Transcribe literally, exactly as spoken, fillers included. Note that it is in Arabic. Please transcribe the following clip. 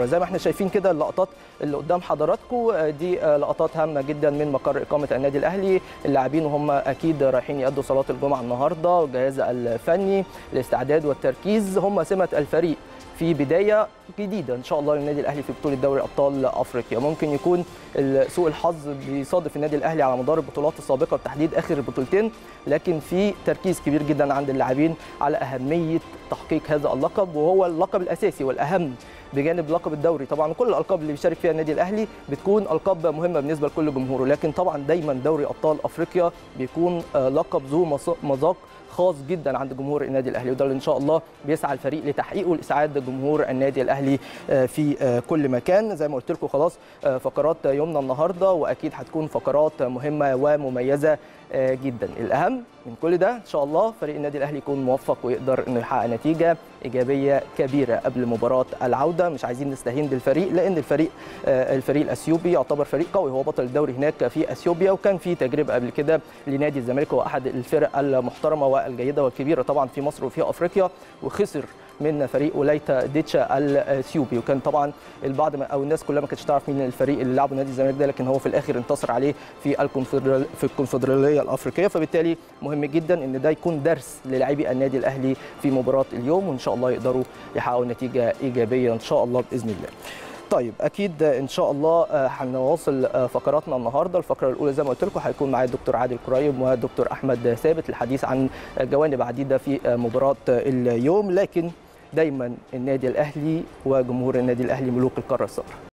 المباراه. زي ما احنا شايفين كده اللقطات اللي قدام حضراتكم دي لقطات هامه جدا من مقر اقامه النادي الاهلي. اللاعبين وهم اكيد رايحين يأدوا صلاه الجمعه النهارده، والجهاز الفني الاستعداد والتركيز هم سمه الفريق في بدايه جديده ان شاء الله للنادي الاهلي في بطوله دوري ابطال افريقيا. ممكن يكون سوء الحظ بيصادف النادي الاهلي على مدار البطولات السابقه بتحديد اخر البطولتين، لكن في تركيز كبير جدا عند اللاعبين على اهميه تحقيق هذا اللقب، وهو اللقب الاساسي والاهم بجانب لقب الدوري. طبعا كل الالقاب اللي بيشارك فيها النادي الاهلي بتكون القاب مهمه بالنسبه لكل جمهوره، لكن طبعا دايما دوري ابطال افريقيا بيكون لقب ذو مذاق خاص جدا عند جمهور النادي الاهلي، وده اللي ان شاء الله بيسعى الفريق لتحقيقه لاسعاد جمهور النادي الاهلي في كل مكان. زي ما قلت لكم خلاص فقرات يومنا النهارده واكيد هتكون فقرات مهمه ومميزه جدا. الاهم من كل ده ان شاء الله فريق النادي الاهلي يكون موفق ويقدر انه يحقق نتيجه ايجابيه كبيره قبل مباراه العوده. مش عايزين نستهين بالفريق، لان الفريق الفريق الاثيوبي يعتبر فريق قوي، هو بطل الدوري هناك في اثيوبيا، وكان في تجربه قبل كده لنادي الزمالك، هو احد الفرق المحترمه والجيده والكبيره طبعا في مصر وفي افريقيا، وخسر من فريق ولايتا ديتشا الاثيوبي. وكان طبعا البعض او الناس كلها ما كانتش تعرف مين الفريق اللي لعبه نادي الزمالك ده، لكن هو في الاخر انتصر عليه في في الكونفدراليه الافريقيه. فبالتالي مهم جدا ان ده يكون درس للاعبي النادي الاهلي في مباراه اليوم، وان شاء الله يقدروا يحققوا نتيجه ايجابيه ان شاء الله باذن الله. طيب اكيد ان شاء الله هنواصل فقراتنا النهارده. الفقره الاولى زي ما قلت لكم هيكون معايا الدكتور عادل كرايم والدكتور احمد ثابت للحديث عن جوانب عديده في مباراه اليوم، لكن دايما النادي الاهلي وجمهور النادي الاهلي ملوك القاره السمراء.